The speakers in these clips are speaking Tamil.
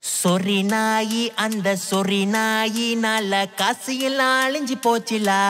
சொறி நாயி அந்த சொறி நாயி நல்ல காசியெல்லாம் அழிஞ்சு போச்சுலா.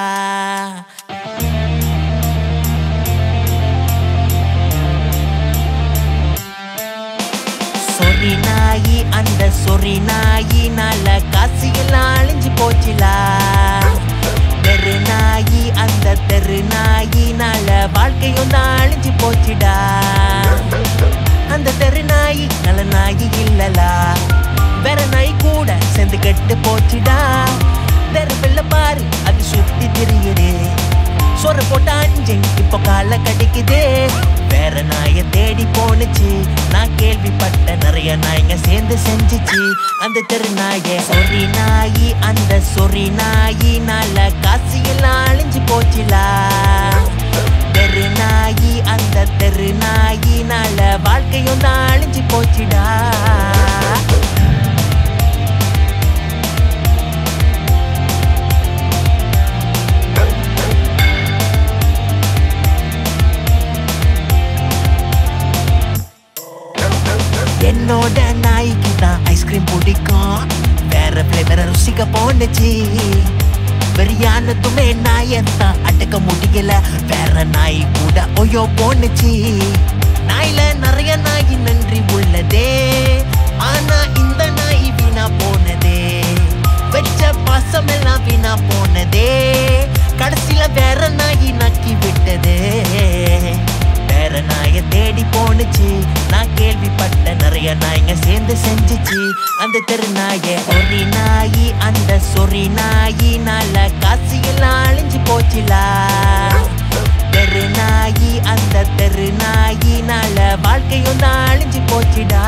சொறி நாயி அந்த சொறி நாயி நல்ல காசியெல்லாம் அழிஞ்சு போச்சுலா. தெரு நாயி அந்த தெரு நாயி நல்ல வாழ்க்கையும் தான் அழிஞ்சு போச்சுடா. அந்த தெரு நாயி நல்ல நாயி இல்லலா, வேற நாய் கூட சேர்ந்து கெட்டு போச்சுடா. தெருவில் பாரு அது சுத்தி திரியுது, சொர போட்ட அஞ்சன் இப்போ கால கடிக்குது. வேற நாய தேடி போனுச்சு, நான் கேள்விப்பட்ட நிறைய நாய்ங்க சேர்ந்து செஞ்சுச்சு அந்த தெரு நாய. சொறி நாயி அந்த சொறி நாயி நல்ல காசியெல்லாம் அழிஞ்சு போச்சுலா. தெரு நாயி அந்த தெரு நாயி நல்ல வாழ்க்கையும் தான் அழிஞ்சு போச்சுடா. என்னோட நாய்க்கு தான் ஐஸ்கிரீம் பிடிக்கும், வேற ஃபிளேவரை ருசிக்க போனுச்சு. வெறியானதுமே நாயத்தான் அடக்க முடியல, வேற நாய் கூட ஒய்யோ போனுச்சு. நாயில நிறைய நாய் நன்றி உள்ளதே, ஆனா இந்த நாய் வீணா போனதே. வச்ச பாசம் எல்லாம் வீணா போனதே, கடைசியில வேற நாய் நக்கி விட்டதே. வேற நாய தேடி போனுச்சு, நான் கேள்விப்பட்ட நிறைய நாய்ங்க சேர்ந்து செஞ்சுச்சு அந்த தெரு நாய. சொறி நாயி அந்த சொறி நாயி நல்ல காசியெல்லாம் அழிஞ்சு போச்சுலா. தெரு நாயி அந்த தெரு நாயி நல்ல வாழ்க்கையும் தான் அழிஞ்சு போச்சுடா.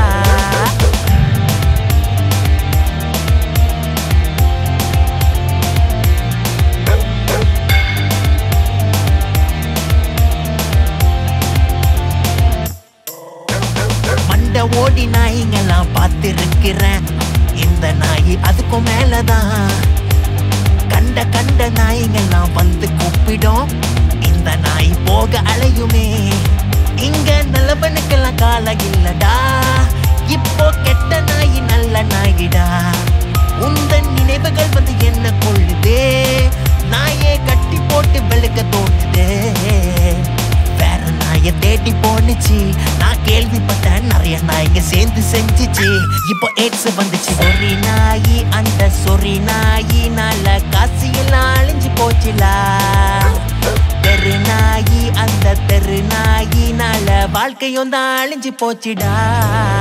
ஓடி நாய்ங்கெல்லாம் பார்த்திருக்கிறேன், இந்த நாய் அதுக்கும் மேலதான். கண்ட கண்ட நாய்ங்கெல்லாம் வந்து கூப்பிடும், இந்த நாய் போக அலையுமே. இங்க நல்லவனுக்கெல்லாம் காலம் இல்லடா, இப்போ கெட்ட நாய் நல்ல நாயிடா. உந்தன் நினைவுகள் வந்து என்ன கொள்ளுதே, நாயே கட்டி போட்டு வெளுக்க தோணுதே. வேற நாய தேடி போனுச்சு, நான் கேள்விப்பட்ட நிறைய நாய்ங்க சேர்ந்து செஞ்சுச்சு இப்போ எய்ட்ஸ் வந்துச்சு. சொறி நாயி அந்த சொறி நாயி நல்ல காசியெல்லாம் அழிஞ்சு போச்சுலா. தெரு நாயி அந்த தெரு நாயி நல்ல வாழ்க்கையும் தான் அழிஞ்சு போச்சுடா.